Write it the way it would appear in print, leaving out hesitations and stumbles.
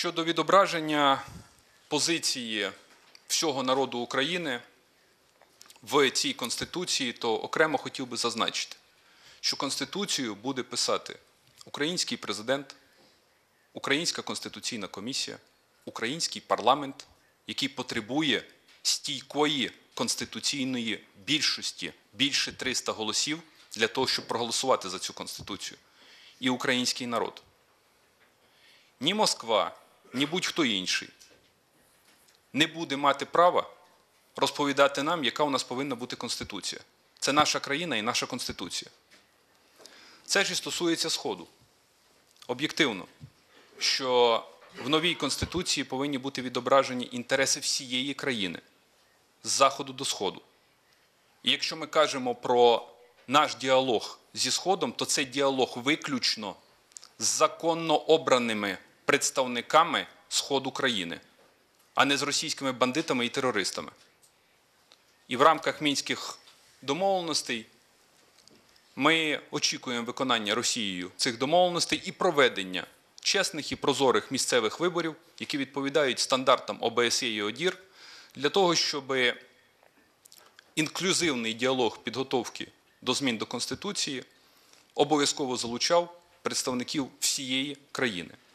Щодо відображення позиції всього народу України в цій Конституції, то окремо хотів би зазначити, що Конституцію буде писати український президент, Українська Конституційна комісія, український парламент, який потребує стійкої конституційної більшості, більше 300 голосів, для того, щоб проголосувати за цю Конституцію, і український народ. Ні Москва, ні будь-хто інший не буде мати права розповідати нам, яка у нас повинна бути Конституція. Це наша країна і наша Конституція. Це ж і стосується Сходу. Об'єктивно, що в новій Конституції повинні бути відображені інтереси всієї країни, з Заходу до Сходу. І якщо ми кажемо про наш діалог зі Сходом, то це діалог виключно з законно обраними представниками Сходу країни, а не з російськими бандитами і терористами. І в рамках Мінських домовленостей ми очікуємо виконання Росією цих домовленостей і проведення чесних і прозорих місцевих виборів, які відповідають стандартам ОБСЄ і ОДІР, для того, щоб інклюзивний діалог підготовки до змін до Конституції обов'язково залучав представників всієї країни.